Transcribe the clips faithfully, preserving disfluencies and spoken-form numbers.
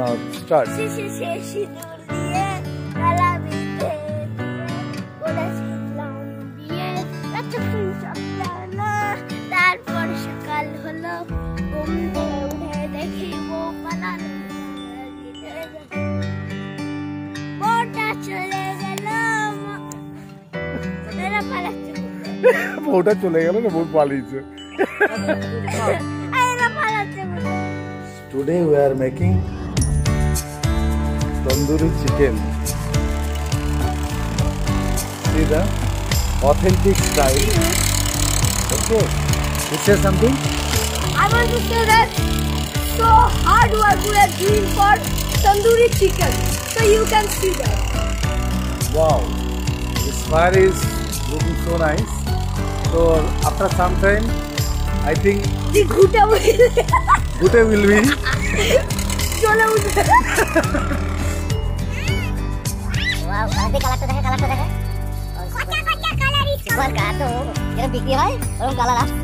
now start. ওটা চলে গেল না বহুত পালিয়েছে Today we are making tandoori chicken. See the authentic style. Okay. You say something? I want to say that so hard work we are doing for tandoori chicken. So you can see that. Wow. This fire is looking so nice. So after some time, I think the ghuta will ghuta will be. Chole udhe. Wow, kaladi color to dekhe, color to dekhe. Kocha kocha color is. Super ka to, ye bikri hoy, orom color asche.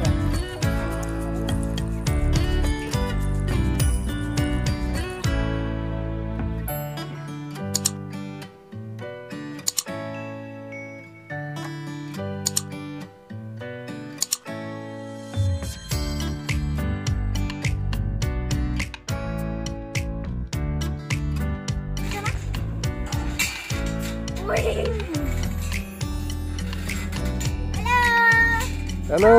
Hello.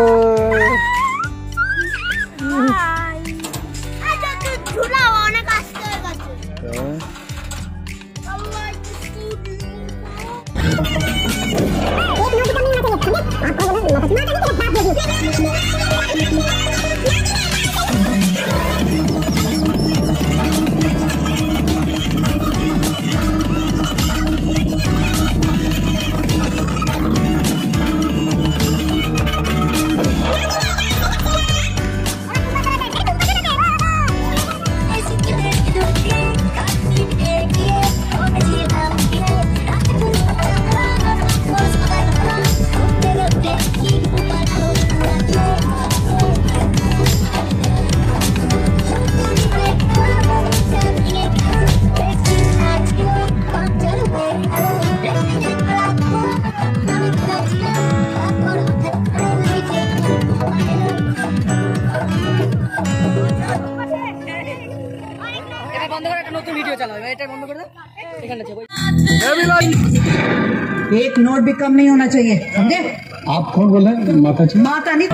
Hi. Acha tu jhula one kaste gache. Allah एक note भी कम नहीं होना चाहिए, समझे? आप कौन बोल रहे हैं? माता जी? माता नहीं।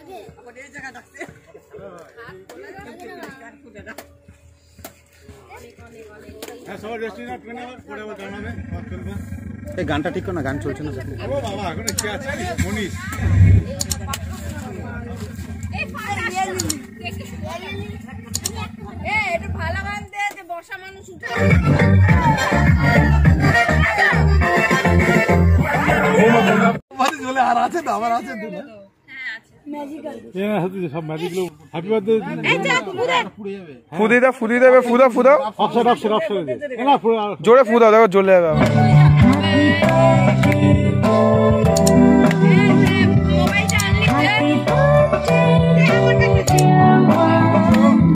এই গানটা ঠিক না, গান চলছে না ভালো গান দে, বর্ষা মানুষ উঠে চলে আর আছে তো আবার আছে ফুদি দা ফুদি দেবে ফুদা ফুদা জোরে ফুদা দেখো জ্বলে যাবে মোবাইলটা আনলি